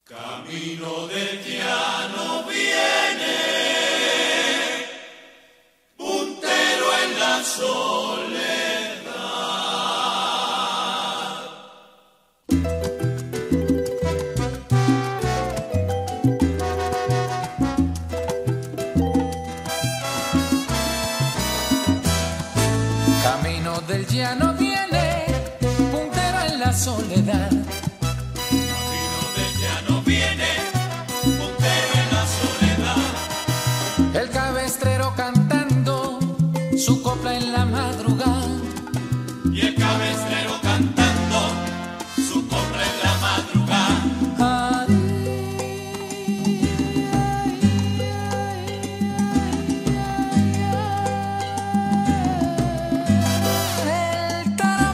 Camino del llano viene, puntero en la soledad. Camino del llano viene, puntero en la soledad. El cabestrero cantando su copla en la madrugada. Y el cabestrero cantando su copla en la madrugada. El toro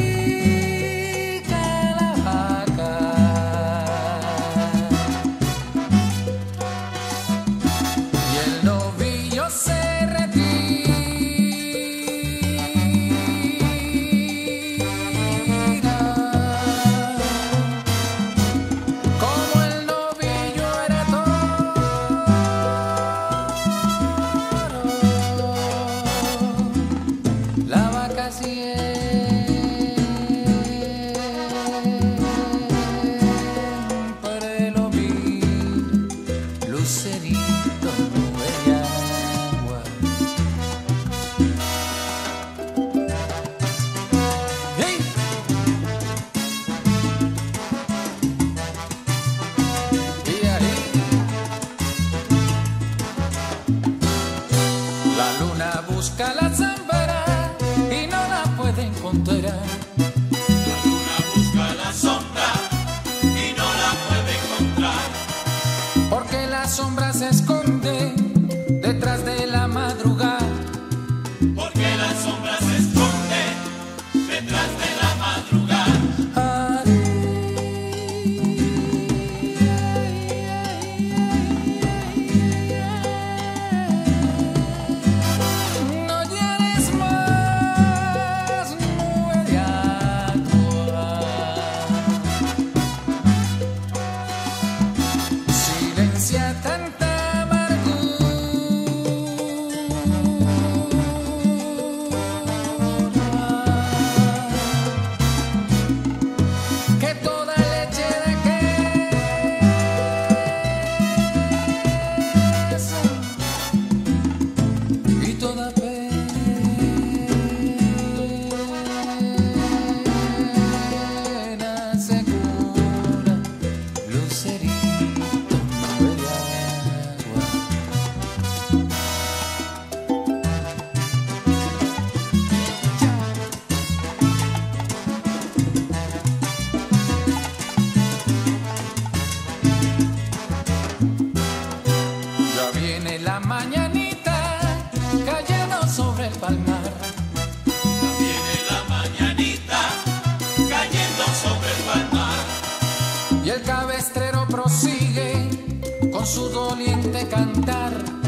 pica la vaca. Y el novillo se retira. Como el novillo era toro, la vaca siempre lo vi, lucerito de agua. ¡Hey! Y ahí la luna busca la sombra y no la puede encontrar. La luna busca la sombra y no la puede encontrar. Porque la sombra se esconde detrás de la madrugada. Porque la sombra se esconde detrás de la madrugada. No llores más, nube de agua. Silencia tanta amargura que toda leche de queso y toda pena se cura, lucerito, nube de agua. Ya viene la mañanita cayendo sobre el palmar. Ya viene la mañanita cayendo sobre el palmar. Y el cabestrero prosigue con su doliente cantar.